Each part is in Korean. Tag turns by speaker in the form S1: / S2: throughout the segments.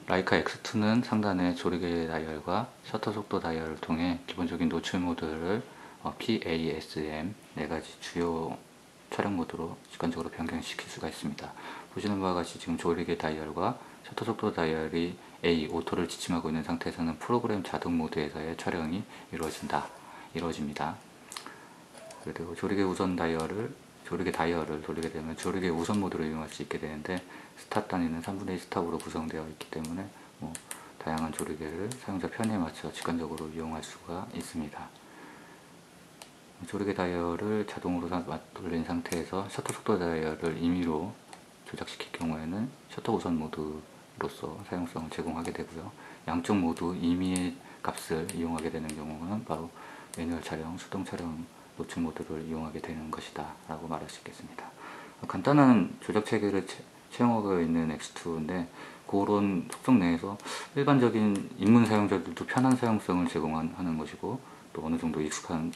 S1: 라이카 X2는 상단의 조리개 다이얼과 셔터 속도 다이얼을 통해 기본적인 노출 모드를 PASM 4가지 주요 촬영 모드로 직관적으로 변경시킬 수가 있습니다. 보시는 바와 같이 지금 조리개 다이얼과 셔터 속도 다이얼이 A, 오토를 지침하고 있는 상태에서는 프로그램 자동 모드에서의 촬영이 이루어집니다. 그리고 조리개 다이얼을 돌리게 되면 조리개 우선 모드로 이용할 수 있게 되는데, 스탑 단위는 3분의 1 스탑으로 구성되어 있기 때문에 다양한 조리개를 사용자 편의에 맞춰 직관적으로 이용할 수가 있습니다. 조리개 다이얼을 자동으로 돌린 상태에서 셔터 속도 다이얼을 임의로 조작시킬 경우에는 셔터 우선 모드로서 사용성을 제공하게 되고요. 양쪽 모두 임의의 값을 이용하게 되는 경우는 바로 매뉴얼 촬영, 수동 촬영 노출 모드를 이용하게 되는 것이다 라고 말할 수 있겠습니다. 간단한 조작 체계를 채용하고 있는 X2인데, 그런 속성 내에서 일반적인 입문 사용자들도 편한 사용성을 제공하는 것이고, 또 어느 정도 익숙한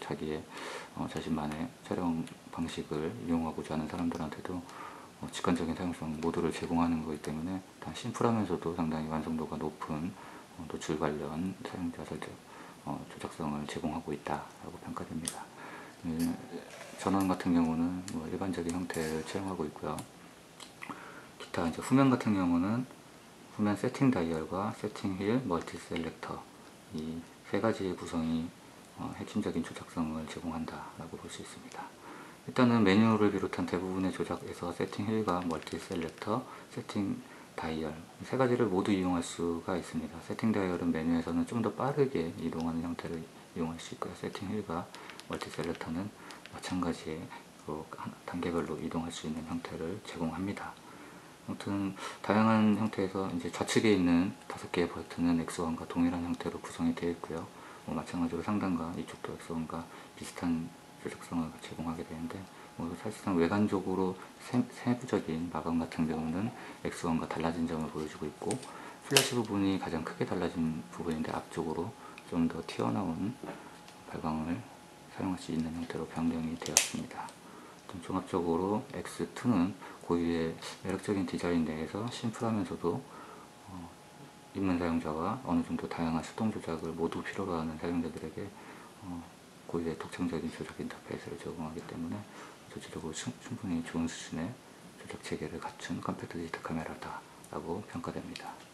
S1: 자신만의 촬영 방식을 이용하고자 하는 사람들한테도 직관적인 사용성 모드를 제공하는 것이기 때문에 심플하면서도 상당히 완성도가 높은 노출 관련 사용자 조작성을 제공하고 있다라고 평가됩니다. 전원 같은 경우는 일반적인 형태를 채용하고 있고요. 기타 후면 같은 경우는 후면 세팅 다이얼과 세팅 휠, 멀티 셀렉터, 이 세 가지의 구성이 핵심적인 조작성을 제공한다 라고 볼 수 있습니다. 일단은 메뉴를 비롯한 대부분의 조작에서 세팅 휠과 멀티 셀렉터, 세팅 다이얼 세 가지를 모두 이용할 수가 있습니다. 세팅 다이얼은 메뉴에서는 좀 더 빠르게 이동하는 형태를 이용할 수 있고요. 세팅 휠과 멀티 셀렉터는 마찬가지의 단계별로 이동할 수 있는 형태를 제공합니다. 아무튼 다양한 형태에서 이제 좌측에 있는 5개의 버튼은 X1과 동일한 형태로 구성이 되어 있고요. 마찬가지로 상단과 이쪽도 X1과 비슷한 조작성을 제공하게 되는데, 사실상 외관적으로 세부적인 마감 같은 경우는 X1과 달라진 점을 보여주고 있고, 플래시 부분이 가장 크게 달라진 부분인데 앞쪽으로 좀 더 튀어나온 발광을 사용할 수 있는 형태로 변경이 되었습니다. 종합적으로 X2는 고유의 매력적인 디자인 내에서 심플하면서도 입문 사용자와 어느 정도 다양한 수동 조작을 모두 필요로 하는 사용자들에게 고유의 독창적인 조작 인터페이스를 제공하기 때문에 전체적으로 충분히 좋은 수준의 조작 체계를 갖춘 컴팩트 디지털 카메라다 라고 평가됩니다.